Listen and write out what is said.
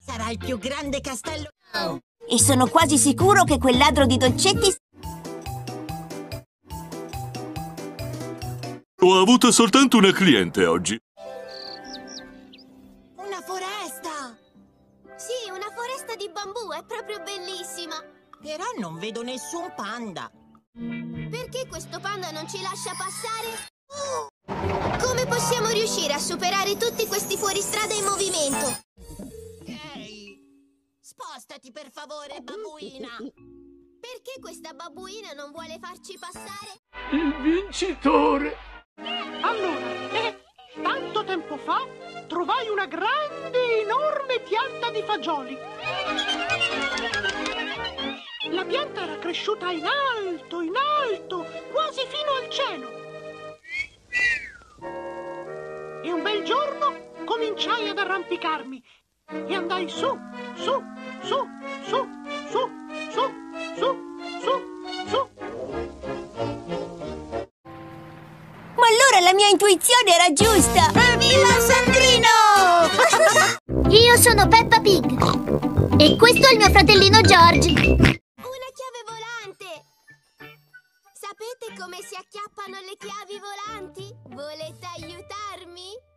Sarà il più grande castello. E sono quasi sicuro che quel ladro di dolcetti... Ho avuto soltanto una cliente oggi. Una foresta! Sì, una foresta di bambù, è proprio bellissima. Però non vedo nessun panda. Perché questo panda non ci lascia passare? Come possiamo riuscire a superare tutti questi fuoristrada in movimento? Ehi, spostati per favore, babbuina. Perché questa babbuina non vuole farci passare? Il vincitore! Allora, tanto tempo fa trovai una grande, enorme pianta di fagioli. La pianta era cresciuta in alto, quasi fino al cielo. E un bel giorno cominciai ad arrampicarmi e andai su. Ma allora la mia intuizione era giusta! Evviva Sandrino! Io sono Peppa Pig e questo è il mio fratellino George. Una chiave volante! Sapete come si acchiappano le chiavi volanti? Volete aiutarmi?